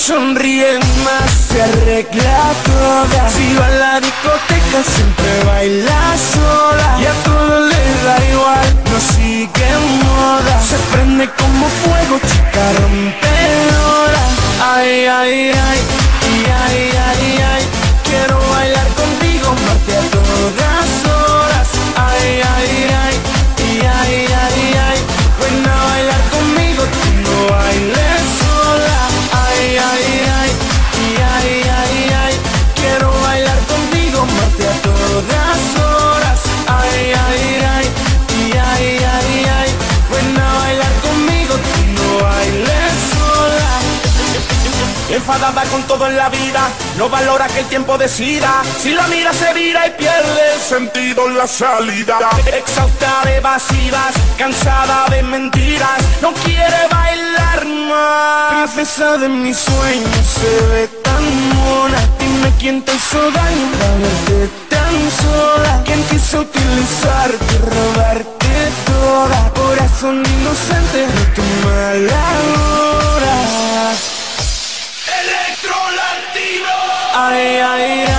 sonríe más, se arregla toda. Si va a la discoteca siempre baila sola. Y a todo le da igual, no sigue moda. Se prende como fuego, chica rompedora. Ay, ay, ay, y ay, ay, ay. Quiero bailar contigo, amarte a todas horas. Ay, ay, ay, y ay, ay, ay. Ven a bailar conmigo, tú no bailes sola. Ay, ay, ay, y ay, ay, ay. Quiero bailar contigo, amarte a todas horas. Ay, ay, ay, y ay, ay, ay. Ven a bailar conmigo, tú no bailes sola. Enfadada con todo en la vida, no valora que el tiempo decida. Si la mira se vira y pierde el sentido en la salida. Exhausta de evasivas, cansada de mentiras, no quiere bailar más. Princesa de mis sueños, se ve tan mona. Dime quién te hizo daño para verte tan sola. ¿Quién quiso utilizarte, robarte toda? Corazón inocente, no tu mala hora. Electro Latino. Ay, ay, ay.